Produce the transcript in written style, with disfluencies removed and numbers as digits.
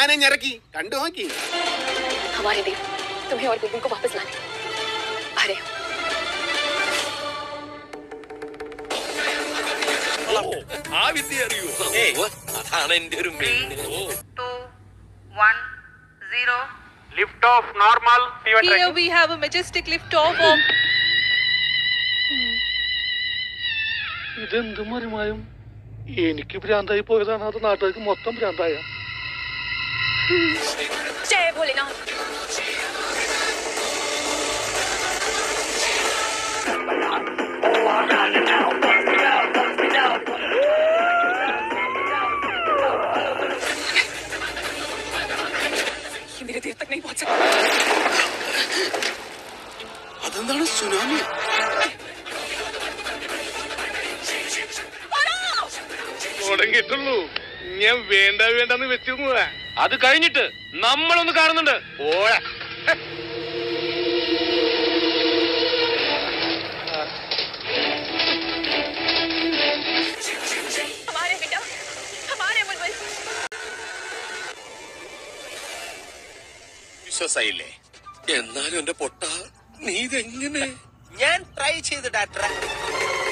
आने रखी कंडो की हमारे देव तुम्हें और बेबी को वापस लाने आ रहे हो। ആ വിദ്യ അറിയൂ? അതാണ് എന്റെ ഒരു 3, 2, 1, 0. Lift off normal. Here we have a majestic lift off of. ഇതെന്ത് മറിമായും എനിക്ക് ഭ്രാന്തായി പോയതാണ്, അത് നാട്ടുകാർക്ക് മൊത്തം ഭ്രാന്തായ. जय भोलेनाथ। ये मेरे देर तक नहीं पहुंच सकता। അതെന്താണ് സുനാമി? തുടങ്ങിയിട്ടുള്ളൂ. ഞാൻ വേണ്ട വേണ്ടെന്ന് വെച്ചിരുന്നതാ. അത് കഴിഞ്ഞിട്ട് നമ്മളൊന്ന് കാണുന്നുണ്ട്. ഓടാ. हमारे बेटा हमारे बुलबुल വിശ്വാസായില്ലേ? എന്നാലും എന്റെ പൊട്ട നീ ഇതെങ്ങനെ? ഞാൻ ട്രൈ ചെയ്ത് ഡാക്ടറെ.